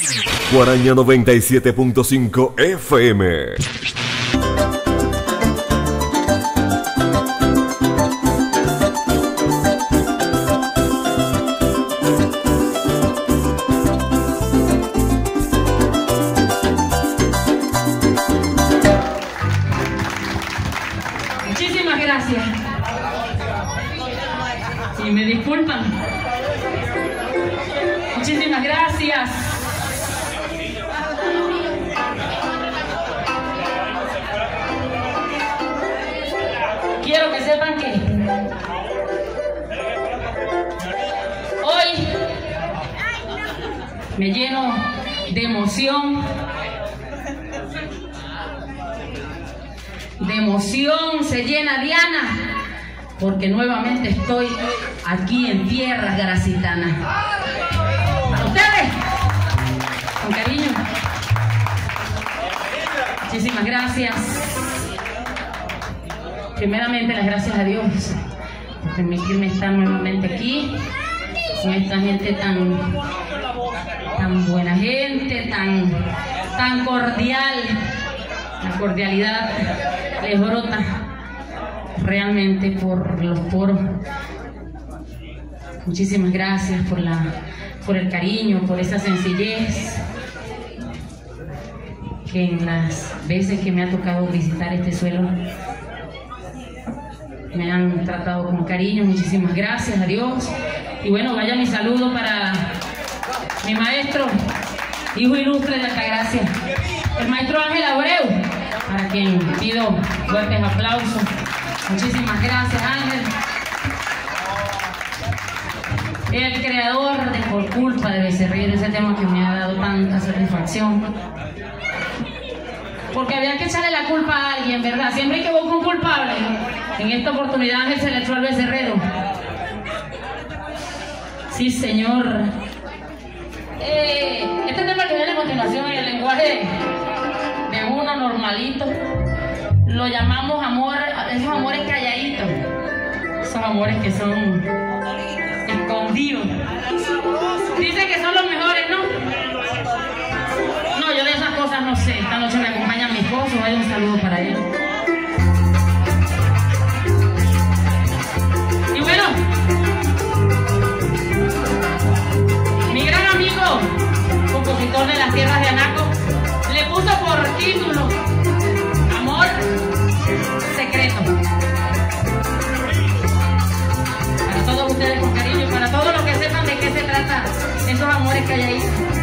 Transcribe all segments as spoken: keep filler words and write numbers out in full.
Guaraña noventa y siete punto cinco F M. Muchísimas gracias. Y me disculpan. Muchísimas gracias. Quiero que sepan que hoy me lleno de emoción, de emoción se llena Diana, porque nuevamente estoy aquí en tierras garacitanas. Para ustedes, con cariño. Muchísimas gracias. Primeramente las gracias a Dios por permitirme estar nuevamente aquí con esta gente tan tan buena gente, tan tan cordial. La cordialidad les brota realmente por los poros. Muchísimas gracias por la por el cariño, por esa sencillez que en las veces que me ha tocado visitar este suelo me han tratado con cariño. Muchísimas gracias a Dios. Y bueno, vaya mi saludo para mi maestro, hijo ilustre de Altagracia, el maestro Ángel Abreu, para quien pido fuertes aplausos. Muchísimas gracias, Ángel. El creador de Por Culpa de Becerril, ese tema que me ha dado tanta satisfacción. Porque había que echarle la culpa a alguien, ¿verdad? Siempre hay que buscar un culpable. En esta oportunidad Ángel se le echó al becerrero. Sí, señor. Eh, este tema que viene a continuación en el lenguaje de uno normalito, lo llamamos amor, esos amores calladitos, esos amores que son escondidos. Dice que son los mejores, ¿no? No, yo de esas cosas no sé. Esta noche me acompaña mi esposo, hay un saludo para él. Y bueno, mi gran amigo, compositor de las tierras de Anaco, le puso por título Amor Secreto. Para todos ustedes con cariño y para todos los que sepan de qué se trata esos amores que hay ahí.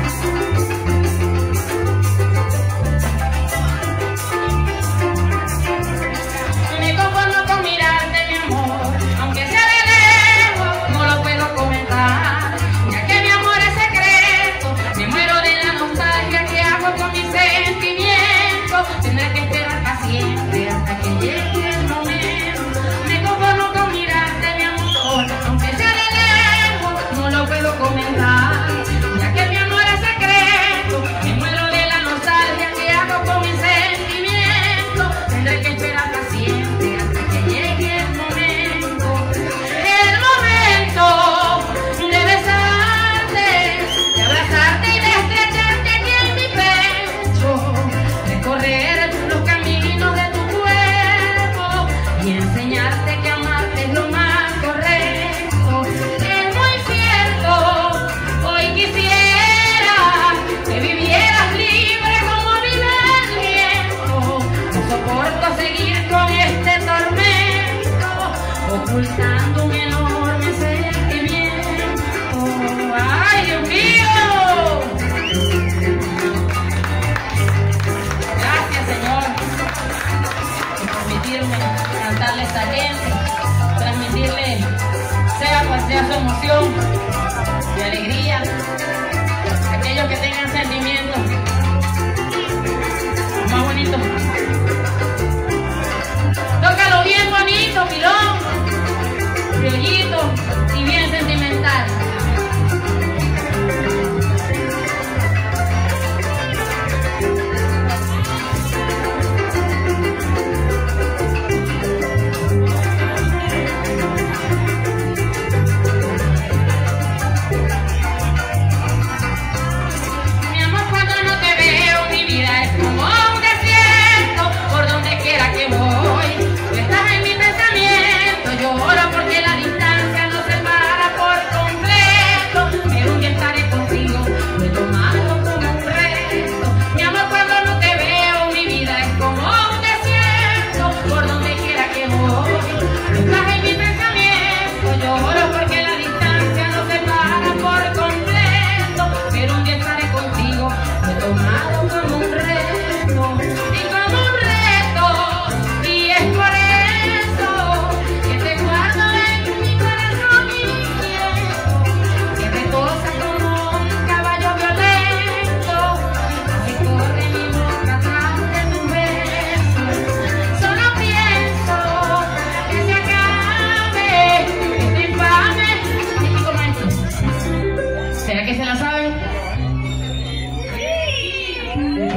Me conformo con mirarte, mi amor, aunque sea de lejos, no lo puedo comentar, ya que mi amor es secreto. Me muero de la nostalgia que hago con mis sentimientos. Tendré que esperar paciente hasta que llegue el momento. Me conformo con mirarte, mi amor, aunque sea de lejos, no lo puedo comentar, ya que mi amor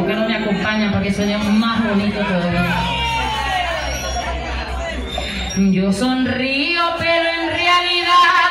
porque no me acompañan para que suene más bonito todavía. Yo sonrío, pero en realidad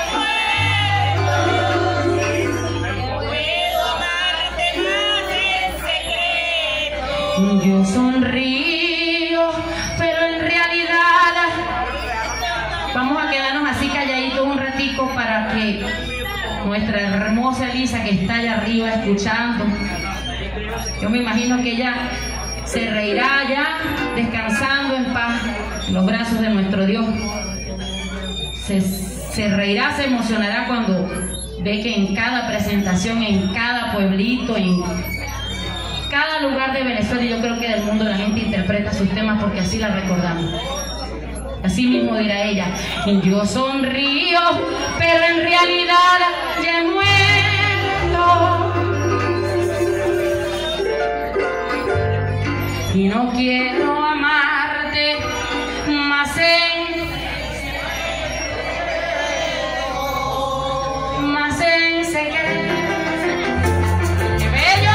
yo sonrío, pero en realidad vamos a quedarnos así calladitos un ratico para que nuestra hermosa Elisa, que está allá arriba escuchando, yo me imagino que ella se reirá ya descansando en paz en los brazos de nuestro Dios. Se, se reirá, se emocionará cuando ve que en cada presentación, en cada pueblito, en cada lugar de Venezuela y yo creo que del mundo, la gente interpreta sus temas porque así la recordamos. Así mismo dirá ella: yo sonrío, pero en realidad ya he muerto. Y no quiero amarte más en, más en secreto. ¡Qué bello!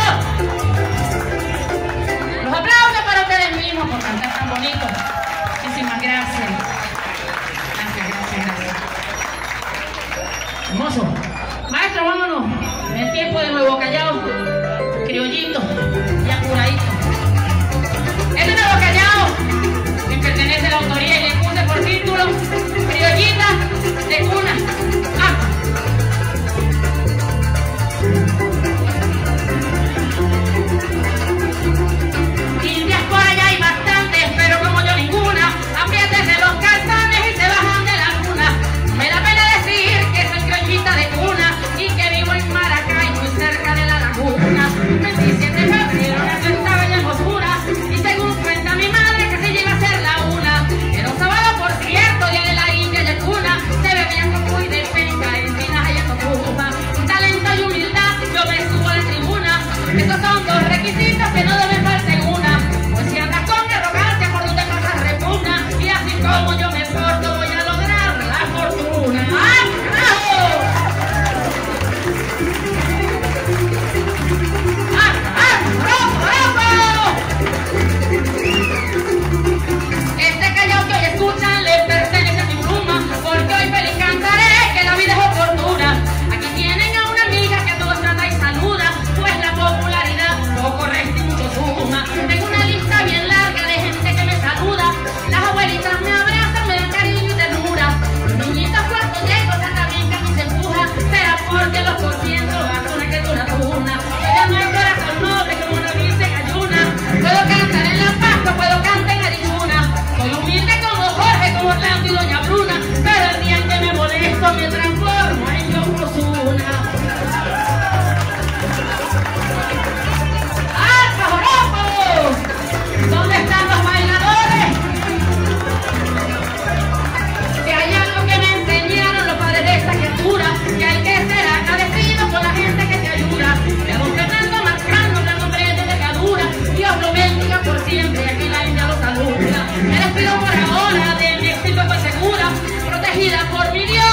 Los aplausos para ustedes mismos por cantar tan bonito. Muchísimas gracias. Gracias, gracias, gracias. Hermoso. Maestro, vámonos. En el tiempo de Nuevo Callao, criollito y apuradito. Este Nuevo Callao, que pertenece a la autoría y le puse por título Criollita de Cuna. Ah. Indias por allá hay bastantes, pero como yo ninguna. Apriétense los calzones y se bajan de la luna. Me da pena decir que soy criollita de cuna y que vivo en Maracay, muy cerca de la laguna. veintisiete de febrero nació esta bella hermosura y según cuenta mi madre que se llega a ser la una. Era un sábado, por cierto, día de la India y cuna. Se bebía coco y de penca, encinas y en Cuba. Talento y humildad, yo me subo a la tribuna. Esos son dos requisitos que no deben faltar en una. Pues si andas con arrogancia por donde pasas repugna. Y así como yo me porto voy a lograr la fortuna. ¡Ah, carajo! ¡Ah, ah, rojo, rojo! Este Callao que hoy escuchan le pertenece a mi pluma, porque hoy feliz cantaré que la vida es oportuna. Aquí tienen a una amiga que a todos trata y saluda, pues la popularidad poco resta y mucho suma. Tengo una lista bien larga de gente que me saluda. Las abuelitas me abrazan, me dan cariño y ternura. Los niñitos cuando llego cantan bien que a mí se empuja. Será porque los consiento bajo una criatura tuna. Ella no es corazón noble como una virgen ayuna. Puedo cantar en la Pascua, puedo cantar en Arizona. Soy humilde como Jorge, como Orlando y Doña Bruna. Pero el día en que me molesto me transformo en Yokozuna. ¡Ah, joropo! ¿Dónde están los bailadores? Que hay algo que me enseñaron los padres de esta criatura, que hay que ser agradecido con la gente que te ayuda. De don Fernando Marcano, gran hombre de envergadura, Dios lo bendiga por siempre, aquí la India lo saluda. Me despido por ahora, de mi éxito estoy segura, protegida por mi Dios.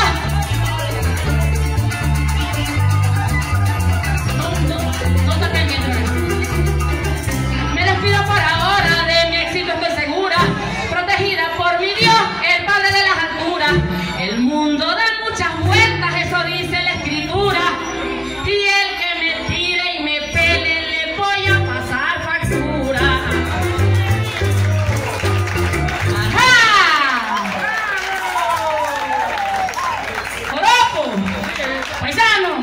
No, no, no toquen mientras. Me despido por ahora, de mi éxito estoy segura, protegida por mi Dios, el Padre de las alturas. El mundo da muchas vueltas, eso dice la escritura, y el que me tire y me pele le voy a pasar factura. ¡Ajá! ¡Joropo! ¡Paisano!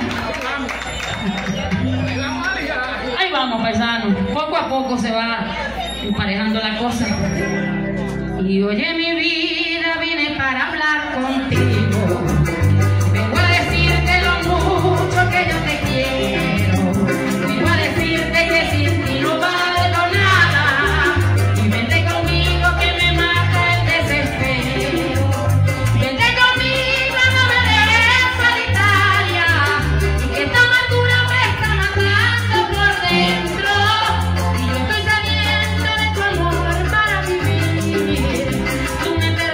Ahí vamos, paisano. Poco a poco se va emparejando la cosa. Y oye, mi vida, vine para hablar contigo. Vengo a decirte lo mucho que yo te quiero. Vengo a decirte que sin ti no valgo nada. Y vente conmigo que me mata el desespero. Vente conmigo, no me dejes solitaria. Que esta amargura me está matando por dentro. Y yo estoy saliendo de tu amor para vivir. Tú me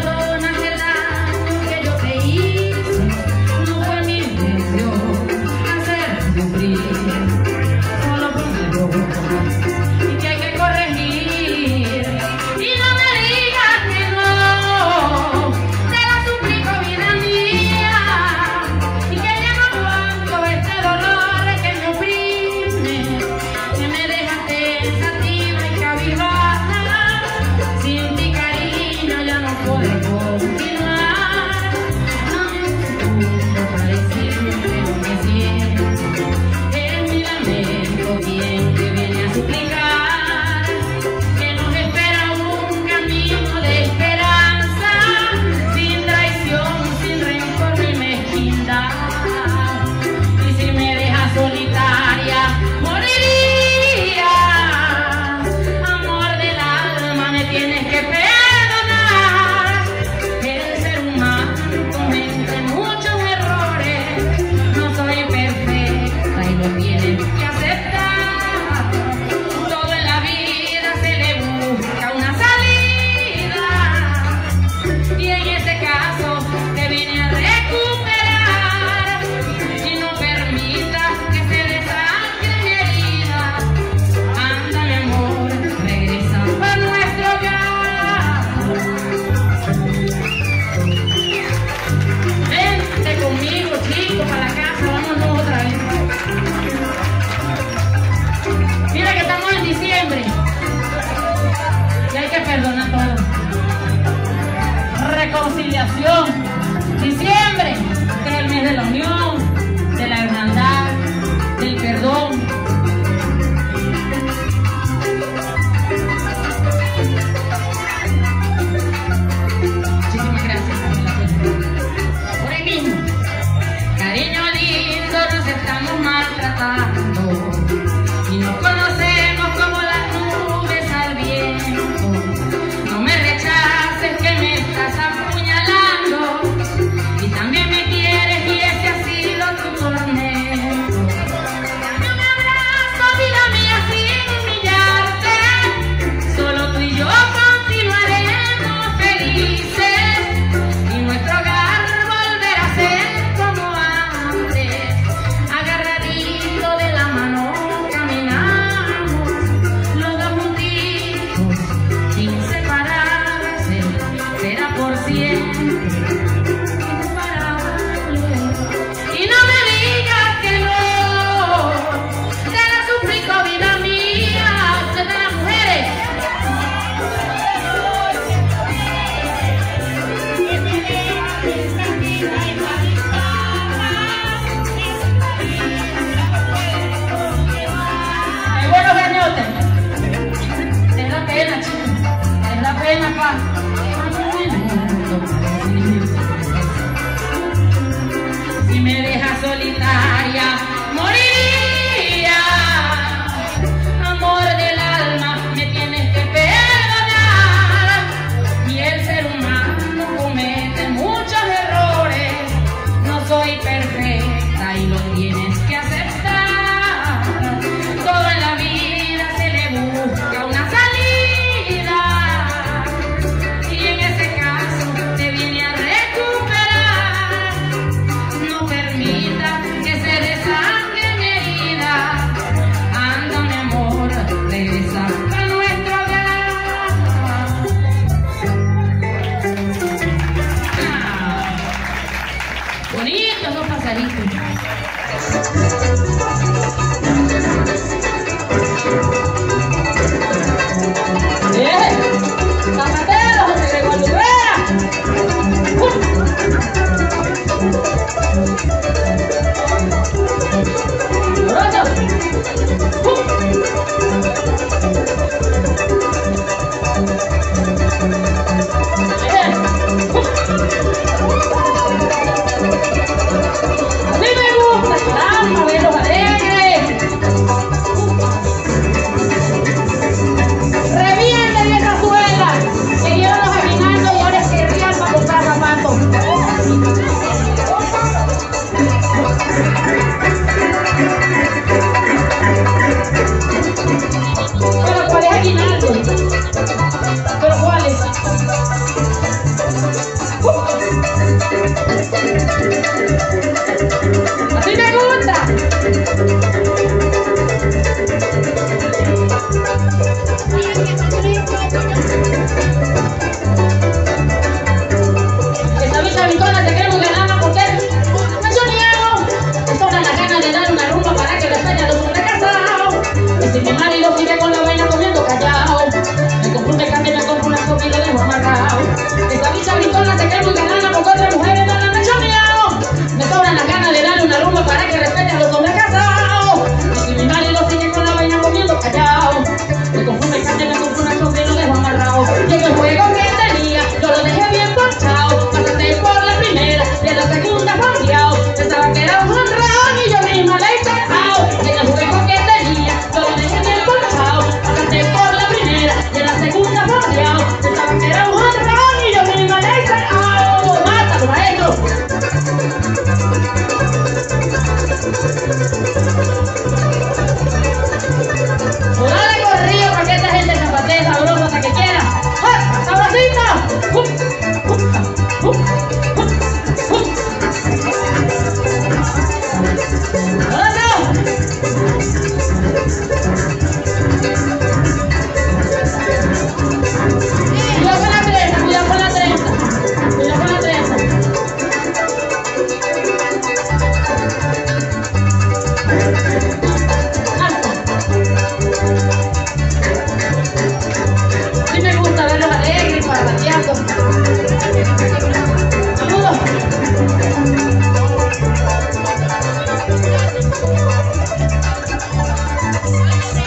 reconciliación. Diciembre, que es el mes de la unión, de la hermandad, del perdón. Muchísimas gracias. Por ahí mismo, cariño lindo, nos estamos maltratando y nos conocemos como las nubes al viento. No me rechaces que me estás apuñalando y también me quieres y ese ha sido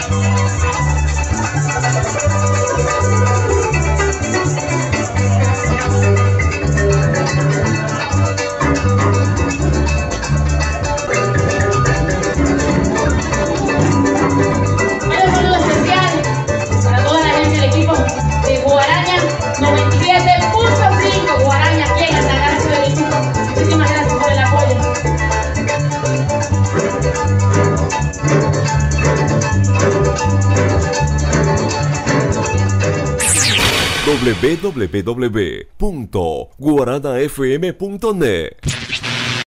w w w punto guarana f m punto net